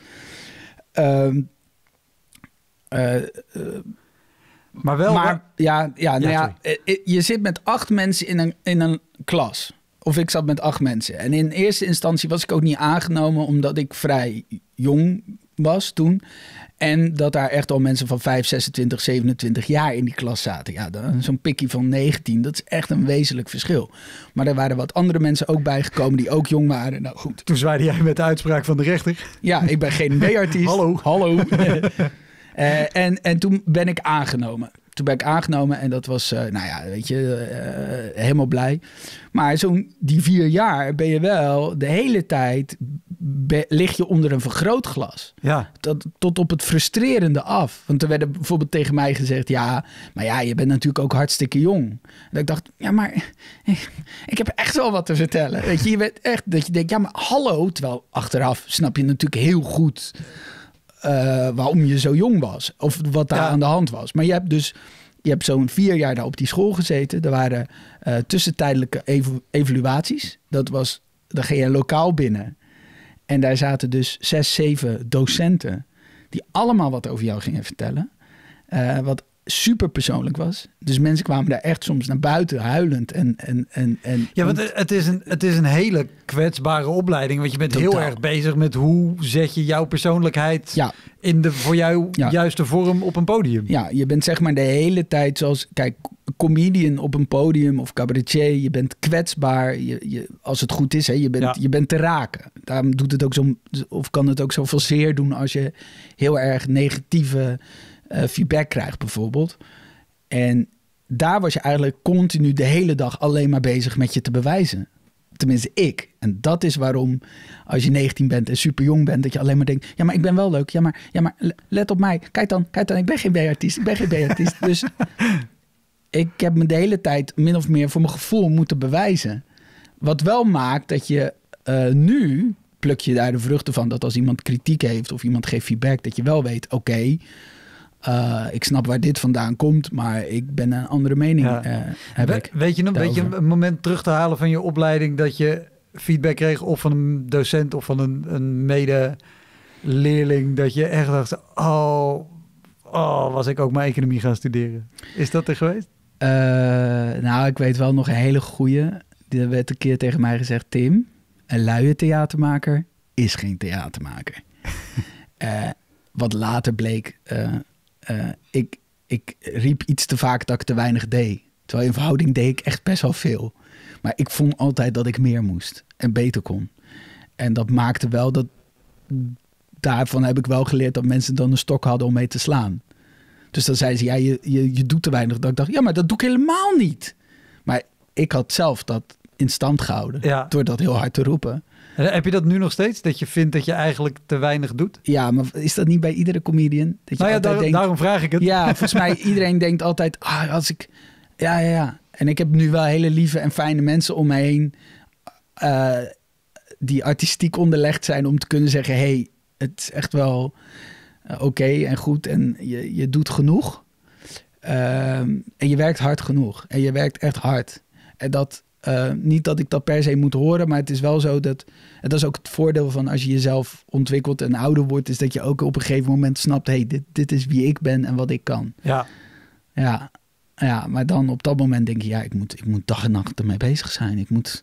Maar wel...
je zit met 8 mensen in een klas. Of ik zat met 8 mensen. En in eerste instantie was ik ook niet aangenomen... omdat ik vrij jong was toen. En dat daar echt al mensen van 5, 26, 27 jaar in die klas zaten. Ja, zo'n pikkie van 19, dat is echt een wezenlijk verschil. Maar er waren wat andere mensen ook bijgekomen die ook jong waren. Nou goed.
Toen zwaaide jij met de uitspraak van de rechter.
Ja, ik ben geen B-artiest.
Hallo.
En toen ben ik aangenomen. En dat was, helemaal blij. Maar die 4 jaar ben je wel de hele tijd... lig je onder een vergrootglas.
Ja.
Tot op het frustrerende af. Want er werd bijvoorbeeld tegen mij gezegd... je bent natuurlijk ook hartstikke jong. En ik dacht, ik heb echt wel wat te vertellen. Weet je bent echt... Dat je denkt, maar hallo. Terwijl achteraf snap je natuurlijk heel goed... waarom je zo jong was. Of wat daar aan de hand was. Maar je hebt zo'n 4 jaar daar op die school gezeten. Er waren tussentijdelijke evaluaties. Dan ging je lokaal binnen. En daar zaten dus 6, 7 docenten... die allemaal wat over jou gingen vertellen. super persoonlijk was. Dus mensen kwamen daar echt soms naar buiten huilend.
Ja, want het is een hele kwetsbare opleiding. Want je bent heel erg bezig met hoe zet je jouw persoonlijkheid in de voor jou juiste vorm op een podium.
Ja, je bent zeg maar de hele tijd zoals... Kijk, comedian op een podium of cabaretier. Je bent kwetsbaar. Als het goed is, hè, je bent te raken. Daarom doet het ook zo, of kan het ook zoveel zeer doen als je heel erg negatieve feedback krijgt bijvoorbeeld. En daar was je eigenlijk continu de hele dag alleen maar bezig met je te bewijzen. Tenminste, ik. En dat is waarom, als je 19 bent en super jong bent, dat je alleen maar denkt, ja, maar ik ben wel leuk. Ja, maar let op mij. Kijk dan, ik ben geen B-artiest. Dus ik heb me de hele tijd min of meer voor mijn gevoel moeten bewijzen. Wat wel maakt dat je nu pluk je daar de vruchten van, dat als iemand kritiek heeft of iemand geeft feedback, dat je wel weet, oké, ik snap waar dit vandaan komt, maar ik ben een andere mening.
Weet je een moment terug te halen van je opleiding dat je feedback kreeg of van een docent of van een medeleerling dat je echt dacht, was ik ook maar economie gaan studeren? Is dat er geweest?
Nou, ik weet wel nog een hele goeie. Er werd een keer tegen mij gezegd, Tim, een luie theatermaker is geen theatermaker. Wat later bleek, ik riep iets te vaak dat ik te weinig deed. Terwijl in verhouding deed ik echt best wel veel. Maar ik vond altijd dat ik meer moest en beter kon. En dat maakte wel dat... Daarvan heb ik wel geleerd dat mensen dan een stok hadden om mee te slaan. Dus dan zei ze, ja, je doet te weinig. Dat ik dacht, ja, maar dat doe ik helemaal niet. Maar ik had zelf dat in stand gehouden door dat heel hard te roepen.
En heb je dat nu nog steeds? Dat je vindt dat je eigenlijk te weinig doet?
Ja, maar is dat niet bij iedere comedian? Dat je denkt,
daarom vraag ik het.
Ja, volgens mij iedereen denkt altijd, als ik... Ja. En ik heb nu wel hele lieve en fijne mensen om me heen die artistiek onderlegd zijn om te kunnen zeggen, hey, het is echt wel oké en goed en je doet genoeg. En je werkt hard genoeg. En je werkt echt hard. En dat... niet dat ik dat per se moet horen, maar het is wel zo dat... En dat is ook het voordeel van als je jezelf ontwikkelt en ouder wordt, is dat je ook op een gegeven moment snapt, hey, dit is wie ik ben en wat ik kan. Ja, maar dan op dat moment denk je, ja, ik moet dag en nacht ermee bezig zijn.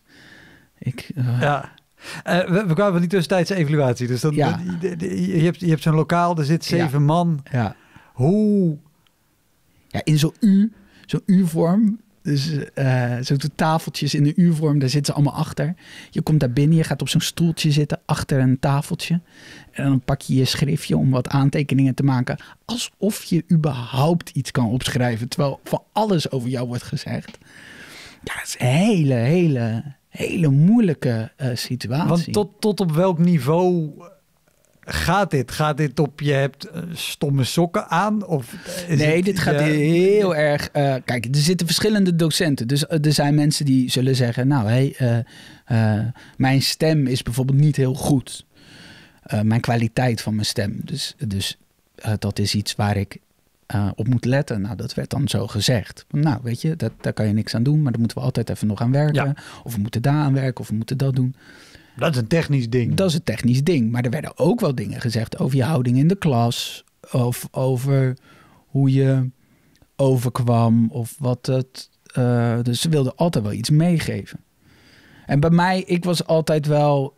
We kwamen van die tussentijdse evaluatie. Dus je hebt zo'n lokaal, er zit 7 man.
Ja.
Hoe...
Ja, in zo'n U-vorm... Dus zo'n tafeltjes in de U-vorm, daar zitten ze allemaal achter. Je komt daar binnen, je gaat op zo'n stoeltje zitten achter een tafeltje. En dan pak je je schriftje om wat aantekeningen te maken. Alsof je überhaupt iets kan opschrijven, terwijl van alles over jou wordt gezegd. Ja, het is een hele moeilijke situatie.
Want tot op welk niveau... Gaat dit op je hebt stomme sokken aan? Of
dit gaat heel erg... kijk, er zitten verschillende docenten. Dus er zijn mensen die zullen zeggen... Nou, mijn stem is bijvoorbeeld niet heel goed. Mijn kwaliteit van mijn stem. Dus dat is iets waar ik op moet letten. Nou, dat werd dan zo gezegd. Nou, weet je, daar kan je niks aan doen. Maar daar moeten we altijd even nog aan werken. Ja. Of we moeten daar aan werken. Of we moeten dat doen.
Dat is een technisch ding.
Dat is een technisch ding. Maar er werden ook wel dingen gezegd over je houding in de klas. Of over hoe je overkwam. Of wat het... dus ze wilden altijd wel iets meegeven. En bij mij, ik was altijd wel...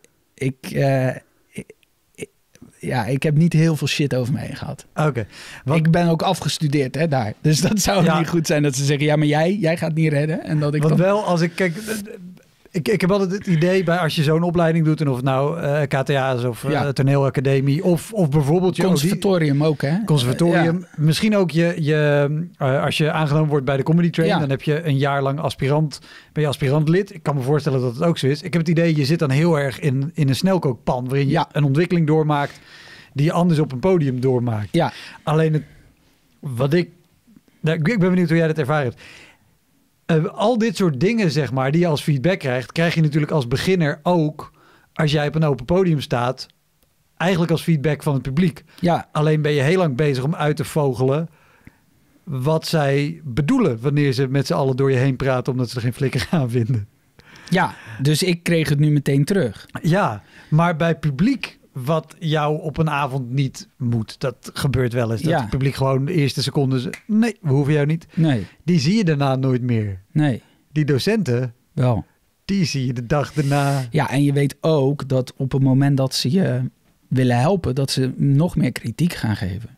Ik heb niet heel veel shit over me heen gehad.
Oké.
Ik ben ook afgestudeerd daar. Dus dat zou niet goed zijn dat ze zeggen... Ja, maar jij gaat niet redden. En dat ik
Want wel, als ik kijk... Ik heb altijd het idee bij als je zo'n opleiding doet... en of het nou KTA is of toneelacademie... Of bijvoorbeeld...
Conservatorium ook, hè?
Conservatorium. Ja. Misschien ook als je aangenomen wordt bij de Comedy Train... dan heb je een jaar lang ben je aspirantlid. Ik kan me voorstellen dat het ook zo is. Ik heb het idee, je zit dan heel erg in een snelkookpan... waarin je een ontwikkeling doormaakt... die je anders op een podium doormaakt.
Ja.
Alleen ik ben benieuwd hoe jij dat ervaren hebt... al dit soort dingen, zeg maar, die je als feedback krijgt... krijg je natuurlijk als beginner ook... als jij op een open podium staat... eigenlijk als feedback van het publiek.
Ja.
Alleen ben je heel lang bezig om uit te vogelen... wat zij bedoelen... wanneer ze met z'n allen door je heen praten... omdat ze er geen flikker aan vinden.
Ja, dus ik kreeg het nu meteen terug.
Ja, maar bij publiek wat jou op een avond niet moet. Dat gebeurt wel eens. Dat het publiek gewoon de eerste seconde... Nee, we hoeven jou niet.
Nee.
Die zie je daarna nooit meer.
Nee.
Die docenten...
Wel.
Die zie je de dag daarna.
Ja, en je weet ook dat op het moment dat ze je willen helpen... dat ze nog meer kritiek gaan geven.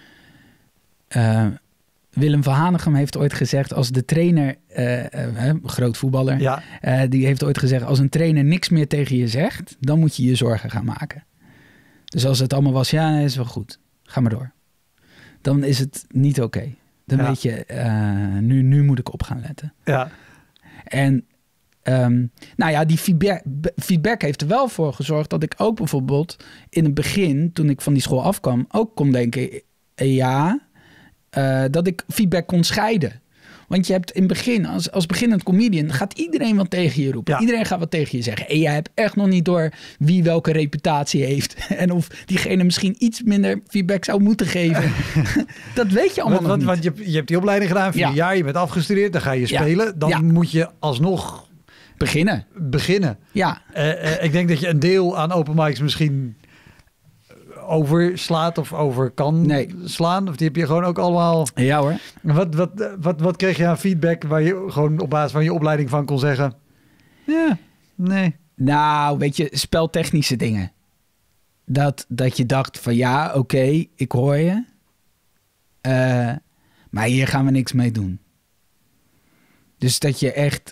Willem van Hanegem heeft ooit gezegd... als de trainer, groot voetballer... die heeft ooit gezegd... als een trainer niks meer tegen je zegt... dan moet je je zorgen gaan maken. Dus als het allemaal was... ja, is wel goed. Ga maar door. Dan is het niet oké. Dan weet je... nu moet ik op gaan letten.
Ja.
En... nou ja, die feedback heeft er wel voor gezorgd... dat ik ook bijvoorbeeld in het begin... toen ik van die school afkwam... ook kon denken... dat ik feedback kon scheiden. Want je hebt in het begin, als beginnend comedian... gaat iedereen wat tegen je roepen. Ja. Iedereen gaat wat tegen je zeggen. En jij hebt echt nog niet door wie welke reputatie heeft. En of diegene misschien iets minder feedback zou moeten geven. Dat weet je allemaal nog niet.
Want je hebt die opleiding gedaan, 4 jaar. Je bent afgestudeerd, dan ga je spelen. Dan moet je alsnog... Beginnen.
Ja.
Ik denk dat je een deel aan open mics misschien... overslaat of over kan slaan? Of die heb je gewoon ook allemaal...
Ja hoor.
Wat kreeg je aan feedback waar je gewoon op basis van je opleiding van kon zeggen? Ja, nee.
Nou, weet je, speltechnische dingen. Dat je dacht van ja, oké, ik hoor je. Maar hier gaan we niks mee doen. Dus dat je echt...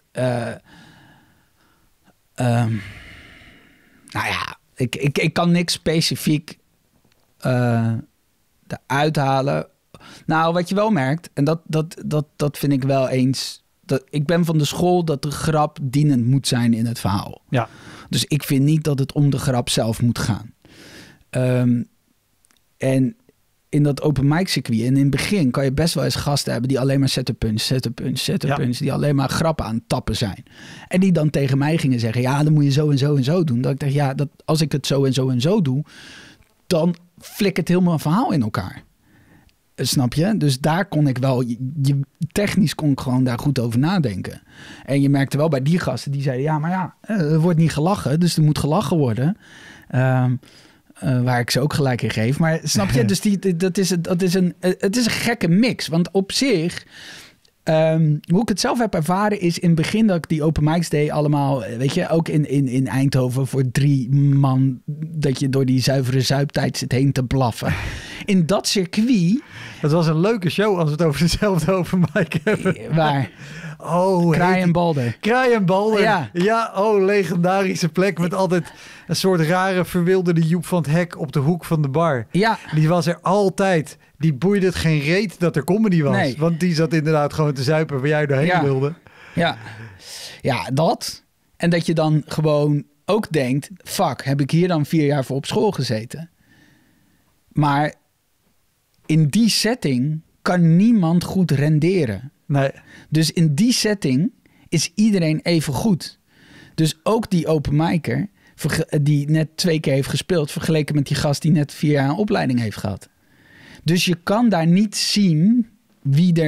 nou ja, ik kan niks specifiek eruit halen. Nou, wat je wel merkt, en dat vind ik wel eens... ik ben van de school dat de grap dienend moet zijn in het verhaal.
Ja.
Dus ik vind niet dat het om de grap zelf moet gaan. En in dat open mic circuit, en in het begin kan je best wel eens gasten hebben die alleen maar setup punch, die alleen maar grappen aan het tappen zijn. En die dan tegen mij gingen zeggen, ja, dan moet je zo en zo en zo doen. Dat ik dacht, ja, als ik het zo en zo en zo doe, dan flikkert helemaal een verhaal in elkaar. Snap je? Dus daar kon ik wel, technisch kon ik gewoon daar goed over nadenken. En je merkte wel bij die gasten, die zeiden, ja, maar ja, er wordt niet gelachen, dus er moet gelachen worden. Waar ik ze ook gelijk in geef. Maar snap je? Dus het is een gekke mix. Want op zich, hoe ik het zelf heb ervaren is in het begin dat ik die open mics deed allemaal, weet je, ook in Eindhoven voor 3 man, dat je door die zuivere zuiptijd zit heen te blaffen. In dat circuit...
Het was een leuke show als we het over dezelfde open mic hebben.
Waar?
Oh,
Kraai en Balder.
Kraai en Balder.
Ja,
legendarische plek met altijd een soort rare verwilderde Joep van het Hek op de hoek van de bar.
Ja.
Die was er altijd. Die boeide het geen reet dat er comedy was.
Nee.
Want die zat inderdaad gewoon te zuipen waar jij doorheen wilde.
Ja, dat. En dat je dan gewoon ook denkt, fuck, heb ik hier dan 4 jaar voor op school gezeten? Maar in die setting kan niemand goed renderen.
Nee.
Dus in die setting is iedereen even goed. Dus ook die open micer die net 2 keer heeft gespeeld, vergeleken met die gast die net 4 jaar een opleiding heeft gehad. Dus je kan daar niet zien wie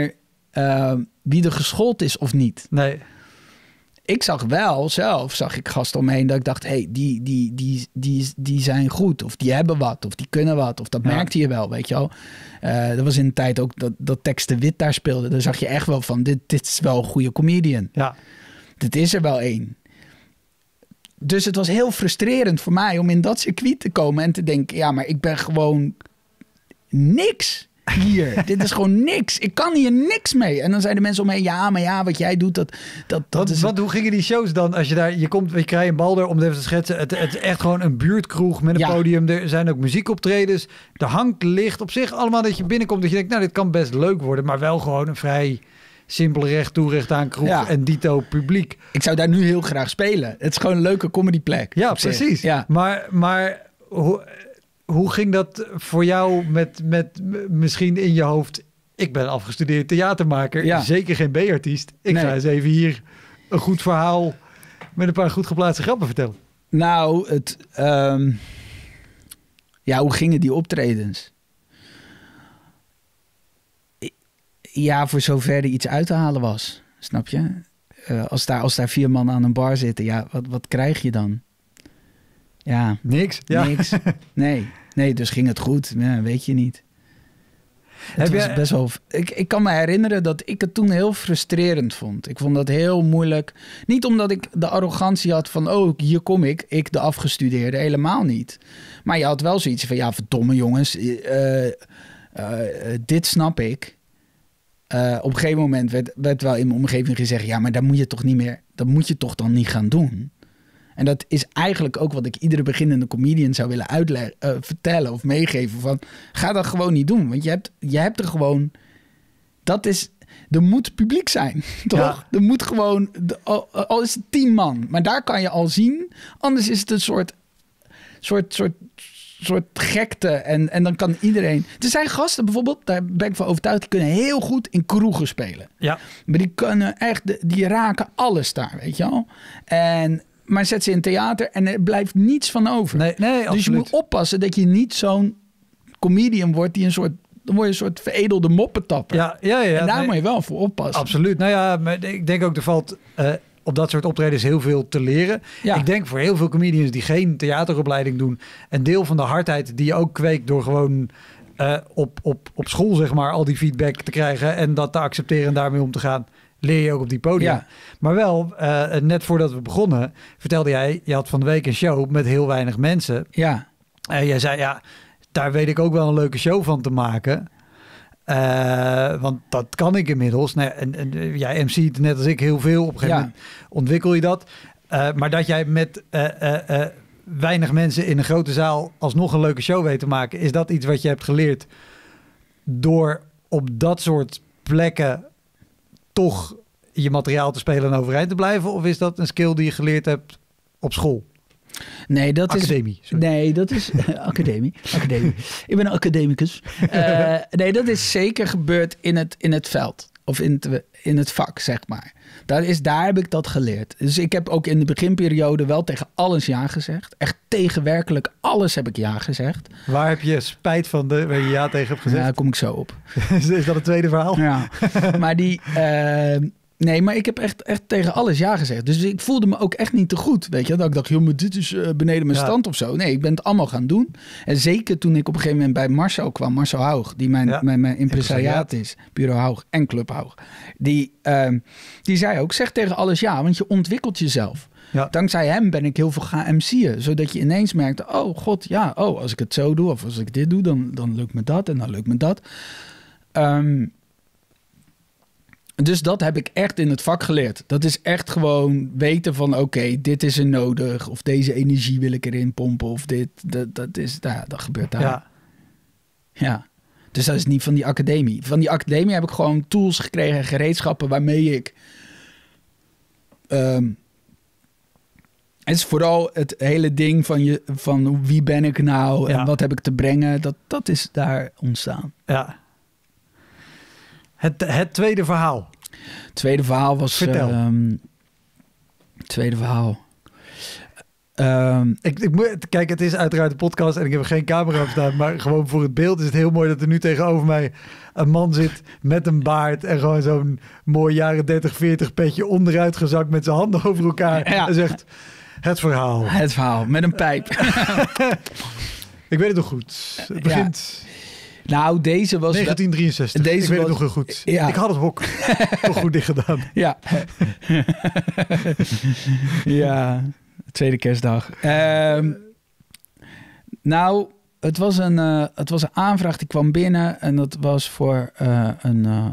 er geschoold is of niet.
Nee.
Ik zag wel zelf, ik gasten omheen dat ik dacht, hey, die zijn goed. Of die hebben wat, of die kunnen wat. Of dat merkte je wel, weet je wel. Dat was in de tijd ook dat Tex de Wit daar speelde. Daar zag je echt wel van, dit is wel een goede comedian.
Ja.
Dit is er wel één. Dus het was heel frustrerend voor mij om in dat circuit te komen en te denken, ja, maar ik ben gewoon niks hier. Dit is gewoon niks. Ik kan hier niks mee. En dan zeiden mensen om me, ja, maar ja, wat jij doet, dat is...
Hoe gingen die shows dan? Als je daar, je komt, je krijgt een Balder, om het even te schetsen. Het is echt gewoon een buurtkroeg met een podium. Er zijn ook muziekoptredens. Er hangt licht op zich allemaal dat je binnenkomt. Dat je denkt, nou, dit kan best leuk worden. Maar wel gewoon een vrij simpele recht toe, recht aan kroeg en dito publiek.
Ik zou daar nu heel graag spelen. Het is gewoon een leuke comedyplek.
Ja, precies.
Ja.
Maar hoe ging dat voor jou met misschien in je hoofd? Ik ben afgestudeerd theatermaker, zeker geen B-artiest. Ik ga eens even hier een goed verhaal met een paar goed geplaatste grappen vertellen.
Nou, hoe gingen die optredens? Ja, voor zover er iets uit te halen was. Snap je? Als daar 4 man aan een bar zitten, ja, wat krijg je dan? Ja.
Niks? Ja.
Niks. Nee, dus ging het goed. Ja, weet je niet. Het was best wel... Ik kan me herinneren dat ik het toen heel frustrerend vond. Ik vond dat heel moeilijk. Niet omdat ik de arrogantie had van... oh, hier kom ik de afgestudeerde. Helemaal niet. Maar je had wel zoiets van... ja, verdomme jongens. Dit snap ik. Op een gegeven moment werd wel in mijn omgeving gezegd... ja, maar dat moet je toch niet meer... dat moet je toch dan niet gaan doen. En dat is eigenlijk ook wat ik iedere beginnende comedian zou willen vertellen of meegeven. Van, ga dat gewoon niet doen. Want je hebt er gewoon... Er moet publiek zijn, toch? Ja. Er moet gewoon... Al is het 10 man. Maar daar kan je al zien. Anders is het een soort gekte. En dan kan iedereen... Er zijn gasten bijvoorbeeld, daar ben ik van overtuigd... die kunnen heel goed in kroegen spelen.
Ja.
Maar die kunnen echt... Die raken alles daar, weet je wel. Maar zet ze in theater en er blijft niets van over.
Nee, absoluut.
Dus je moet oppassen dat je niet zo'n comedian wordt... die dan word je een soort veredelde moppetapper.
Ja,
en daar moet je wel voor oppassen.
Absoluut. Nou ja, maar ik denk ook er valt... op dat soort optredens heel veel te leren. Ja. Ik denk voor heel veel comedians die geen theateropleiding doen... een deel van de hardheid die je ook kweekt... door gewoon op school, zeg maar, al die feedback te krijgen... en dat te accepteren en daarmee om te gaan... leer je ook op die podium. Ja. Maar wel, net voordat we begonnen... vertelde jij, je had van de week een show met heel weinig mensen.
Ja.
Jij zei, ja, daar weet ik ook wel een leuke show van te maken... want dat kan ik inmiddels. Nee, en jij MC't net als ik heel veel. Op een gegeven moment ontwikkel je dat. Maar dat jij met weinig mensen in een grote zaal... alsnog een leuke show weet te maken... is dat iets wat je hebt geleerd... door op dat soort plekken... toch je materiaal te spelen en overeind te blijven? Of is dat een skill die je geleerd hebt op school?
Nee, dat
academie,
is... Nee, dat is... academie. Ik ben een academicus. Nee, dat is zeker gebeurd in het veld. Of in het vak, zeg maar. Daar heb ik dat geleerd. Dus ik heb ook in de beginperiode wel tegen alles ja gezegd. Echt tegen werkelijk alles heb ik ja gezegd.
Waar heb je spijt van waar je ja tegen hebt gezegd?
Ja, daar kom ik zo op.
Is dat het tweede verhaal?
Ja. Maar nee, maar ik heb echt tegen alles ja gezegd. Dus ik voelde me ook echt niet te goed. Weet je, dat ik dacht, joh, maar dit is beneden mijn stand of zo. Nee, ik ben het allemaal gaan doen. En zeker toen ik op een gegeven moment bij Marcel kwam, Marcel Haug, die mijn impresariaat is, Bureau Haug en Club Haug. Die zei ook, zeg tegen alles ja, want je ontwikkelt jezelf. Ja. Dankzij hem ben ik heel veel gaan MC'en. Zodat je ineens merkte, oh god, ja, als ik het zo doe of als ik dit doe, dan lukt me dat en dan lukt me dat. Dus dat heb ik echt in het vak geleerd. Dat is echt gewoon weten van oké, dit is er nodig. Of deze energie wil ik erin pompen. Of dat gebeurt daar. Ja. Dus dat is niet van die academie. Van die academie heb ik gewoon tools gekregen en gereedschappen waarmee ik... het is vooral het hele ding van wie ben ik nou en wat heb ik te brengen. Dat is daar ontstaan.
Ja. Het tweede verhaal.
Het tweede verhaal was...
Vertel.
Tweede verhaal.
Kijk, het is uiteraard een podcast en ik heb er geen camera op staan. Maar gewoon voor het beeld is het heel mooi dat er nu tegenover mij een man zit met een baard. En gewoon zo'n mooi jaren 30, 40 petje onderuit gezakt met zijn handen over elkaar. Ja. En zegt, het verhaal.
Het verhaal, met een pijp.
Ik weet het nog goed. Het begint...
Nou, deze was...
1963. Ik weet het nog heel goed. Ja. Ik had het hok toch goed dicht gedaan.
Ja. Ja, tweede kerstdag. Nou, het was een aanvraag die kwam binnen. En dat was voor een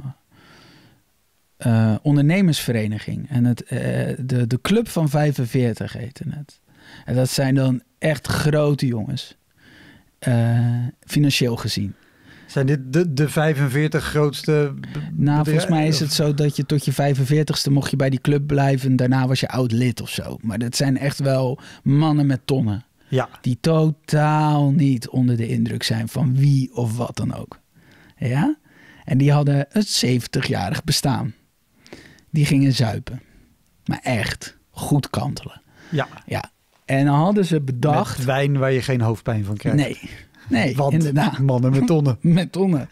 ondernemersvereniging. En de Club van 45 heette het. En dat zijn dan echt grote jongens. Financieel gezien.
Zijn dit de 45 grootste
Nou, volgens mij is het zo dat je tot je 45ste mocht je bij die club blijven. En daarna was je oud lid of zo. Maar dat zijn echt wel mannen met tonnen. Ja. Die totaal niet onder de indruk zijn van wie of wat dan ook. Ja? En die hadden het 70-jarig bestaan. Die gingen zuipen. Maar echt goed kantelen.
Ja.
Ja. En dan hadden ze bedacht...
Met wijn waar je geen hoofdpijn van krijgt.
Nee,
want
inderdaad.
Mannen met tonnen.
Met tonnen.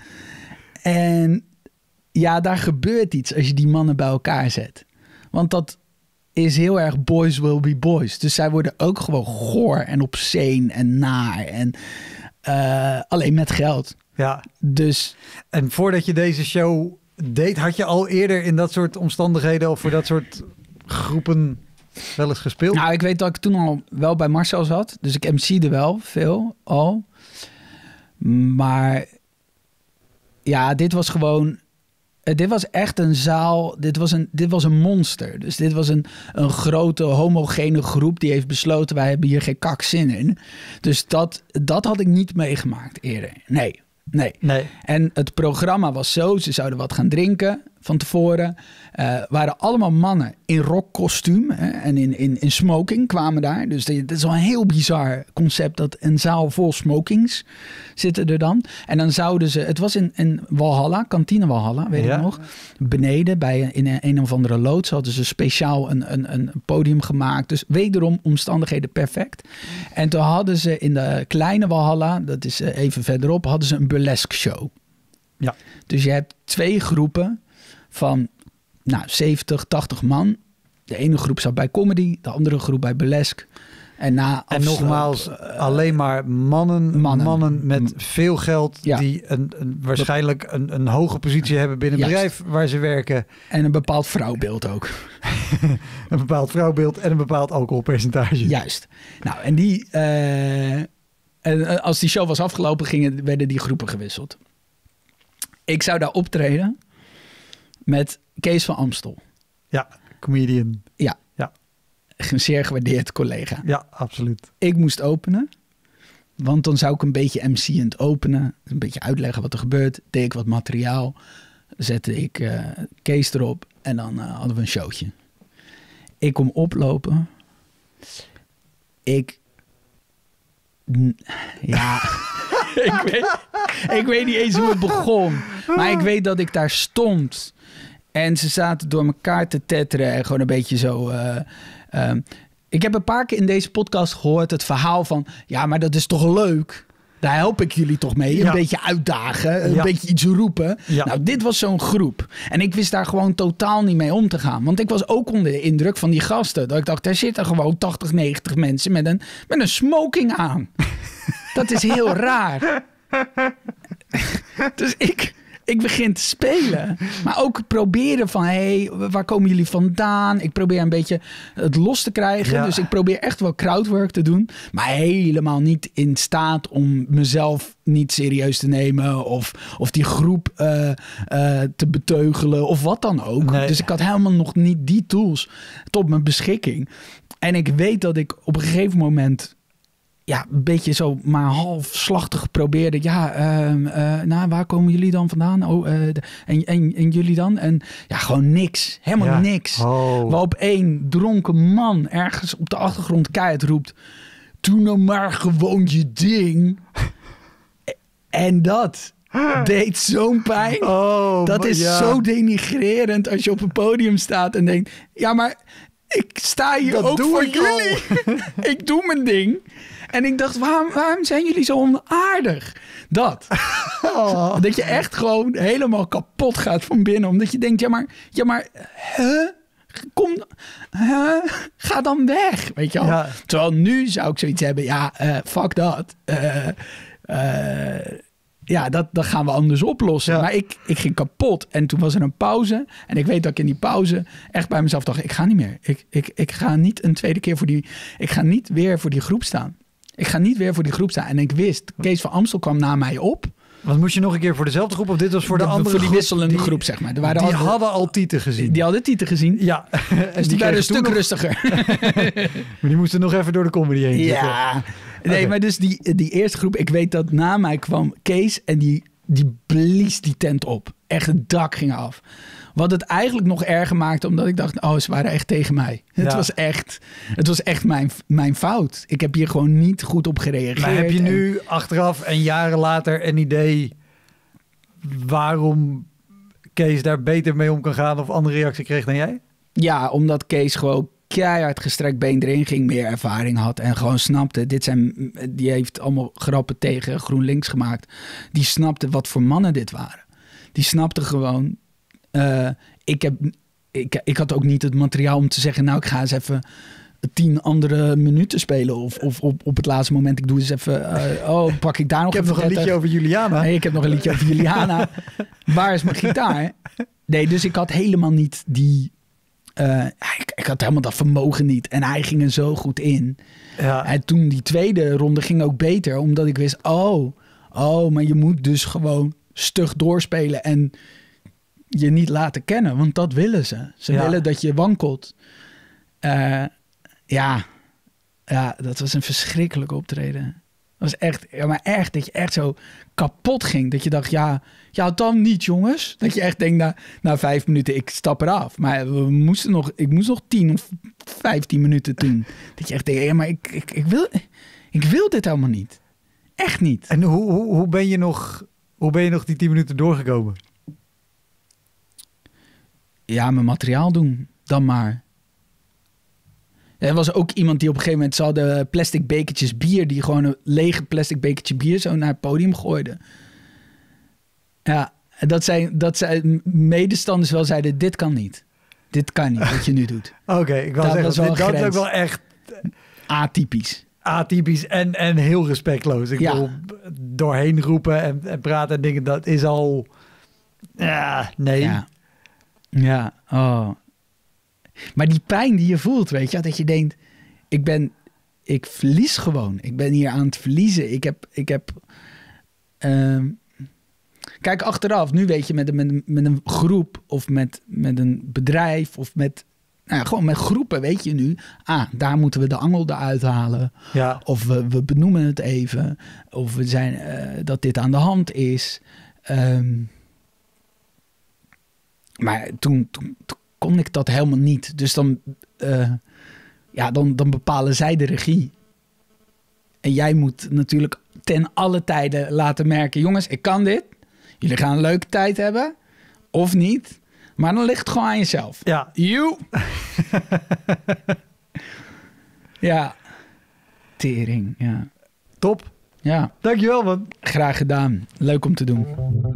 En ja, daar gebeurt iets als je die mannen bij elkaar zet. Want is heel erg boys will be boys. Dus zij worden ook gewoon goor en obscene en naar. En alleen met geld.
Ja.
Dus...
En voordat je deze show deed, had je al eerder in dat soort omstandigheden of voor dat soort groepen wel eens gespeeld?
Nou, ik weet dat ik toen al wel bij Marcel zat. Dus ik MC'de wel veel al. Maar ja, dit was gewoon... Dit was echt een zaal. Dit was een monster. Dus dit was een grote homogene groep die heeft besloten... wij hebben hier geen kak zin in. Dus dat had ik niet meegemaakt eerder. Nee. En het programma was zo. Ze zouden wat gaan drinken van tevoren. Waren allemaal mannen in rockkostuum en in smoking kwamen daar. Dus dit is wel een heel bizar concept dat een zaal vol smokings zitten er dan. En dan zouden ze... Het was in Walhalla, kantine Walhalla, weet ik nog. Beneden bij een of andere loods hadden ze speciaal een podium gemaakt. Dus wederom omstandigheden perfect. En toen hadden ze in de kleine Walhalla, dat is even verderop, hadden ze een burlesque show.
Ja.
Dus je hebt 2 groepen van 70, 80 man. De ene groep zat bij comedy, de andere groep bij burlesque. En
nogmaals, alleen maar mannen met veel geld...
Ja.
die waarschijnlijk een hoge positie hebben binnen het bedrijf waar ze werken.
En een bepaald vrouwbeeld ook.
Een bepaald vrouwbeeld en een bepaald alcoholpercentage.
Juist. Nou, en die... En als die show was afgelopen, werden die groepen gewisseld. Ik zou daar optreden met Kees van Amstel.
Ja, comedian.
Ja.
Ja.
Een zeer gewaardeerd collega.
Ja, absoluut.
Ik moest openen, want dan zou ik een beetje MC'end openen. Een beetje uitleggen wat er gebeurt. Deed ik wat materiaal. Zette ik Kees erop en dan hadden we een showtje. Ik kom oplopen. Ja, ik weet niet eens hoe het begon. Maar ik weet dat ik daar stond. En ze zaten door elkaar te tetteren. En gewoon een beetje zo... ik heb een paar keer in deze podcast gehoord het verhaal van... Ja, maar dat is toch leuk? Daar help ik jullie toch mee. Een beetje uitdagen. Een beetje iets roepen. Ja. Nou, dit was zo'n groep. En ik wist daar gewoon totaal niet mee om te gaan. Want ik was ook onder de indruk van die gasten. Dat ik dacht, daar zitten gewoon 80, 90 mensen met een smoking aan. Dat is heel raar. Dus ik begin te spelen. Maar ook proberen van... Hey, waar komen jullie vandaan? Ik probeer een beetje het los te krijgen. Ja. Dus ik probeer echt wel crowdwork te doen. Maar helemaal niet in staat om mezelf niet serieus te nemen. Of die groep te beteugelen. Of wat dan ook. Nee. Dus ik had helemaal nog niet die tools tot mijn beschikking. En ik weet dat ik op een gegeven moment... Ja, een beetje zo maar halfslachtig probeerde. Ja, waar komen jullie dan vandaan? Oh, en jullie dan? En ja, gewoon niks. Helemaal niks. Oh. Waarop 1 dronken man ergens op de achtergrond keihard roept... Doe nou maar gewoon je ding. En dat deed zo'n pijn. Oh, dat is zo denigrerend als je op een podium staat en denkt... Ja, maar ik sta hier dat ook voor jullie. Ik doe mijn ding. En ik dacht, waarom zijn jullie zo onaardig? Dat. Oh. Dat je echt gewoon helemaal kapot gaat van binnen. Omdat je denkt, ja maar ga dan weg. Weet je wel? Ja. Terwijl nu zou ik zoiets hebben, fuck dat. Dat gaan we anders oplossen. Ja. Maar ik ging kapot. En toen was er een pauze. En ik weet dat ik in die pauze echt bij mezelf dacht, ik ga niet meer. Ik ga niet een tweede keer ik ga niet weer voor die groep staan. En ik wist, Kees van Amstel kwam na mij op.
Want moest je nog een keer voor dezelfde groep of dit was voor de andere
groep? Voor die wisselende groep, zeg maar.
Hadden al Tieten gezien.
Die hadden Tieten gezien.
Ja.
Dus die waren een stuk rustiger.
Maar die moesten nog even door de comedy heen.
Ja. Nee, maar dus die eerste groep, ik weet dat na mij kwam Kees en die blies die tent op. Echt, het dak ging af. Wat het eigenlijk nog erger maakte, omdat ik dacht, ze waren echt tegen mij. Het was echt mijn fout. Ik heb hier gewoon niet goed op gereageerd.
Maar heb je nu achteraf en jaren later een idee waarom Kees daar beter mee om kan gaan of andere reactie kreeg dan jij?
Ja, omdat Kees gewoon keihard gestrekt been erin ging, meer ervaring had en gewoon snapte. Die heeft allemaal grappen tegen GroenLinks gemaakt. Die snapte wat voor mannen dit waren. Die snapte gewoon... ik had ook niet het materiaal om te zeggen... nou, ik ga eens even 10 andere minuten spelen. Of op het laatste moment, ik doe eens even... pak ik daar nog
ik heb
even...
nog een liedje over Juliana.
Nee, ik heb nog een liedje over Juliana. Waar is mijn gitaar? Nee, dus ik had helemaal niet die... ik had helemaal dat vermogen niet. En hij ging er zo goed in.
Ja.
En toen die tweede ronde ging ook beter. Omdat ik wist, maar je moet dus gewoon stug doorspelen. En je niet laten kennen. Want dat willen ze. Ze willen dat je wankelt. Dat was een verschrikkelijke optreden. Dat was echt, maar echt dat je echt zo kapot ging. Dat je dacht, ja dan niet jongens. Dat je echt denkt, na 5 minuten, ik stap eraf. Maar ik moest nog 10 of 15 minuten doen. Dat je echt denkt, maar ik wil dit helemaal niet. Echt niet.
En hoe ben je nog die 10 minuten doorgekomen?
Ja, mijn materiaal doen. Dan maar. Er was ook iemand die op een gegeven moment... ze hadden plastic bekertjes bier... die gewoon een lege plastic bekertje bier... zo naar het podium gooiden. Ja, dat zijn medestanders wel zeiden... dit kan niet. Dit kan niet, wat je nu doet.
Oké, ik wil zeggen, dat is ook wel echt... Atypisch en heel respectloos. Ik bedoel, doorheen roepen en praten en dingen... dat is al... Ja, nee.
Ja, oh... Maar die pijn die je voelt, weet je, dat je denkt, ik verlies gewoon. Ik ben hier aan het verliezen. Ik heb kijk, achteraf, nu weet je met een groep of met een bedrijf of gewoon met groepen weet je nu, daar moeten we de angel eruit halen.
Ja.
Of we benoemen het even. Of we zijn dat dit aan de hand is. Maar toen kon ik dat helemaal niet. Dus dan bepalen zij de regie. En jij moet natuurlijk ten alle tijden laten merken... jongens, ik kan dit. Jullie gaan een leuke tijd hebben. Of niet. Maar dan ligt het gewoon aan jezelf.
Ja.
You. Ja. Tering, ja.
Top.
Ja.
Dankjewel, man.
Graag gedaan. Leuk om te doen.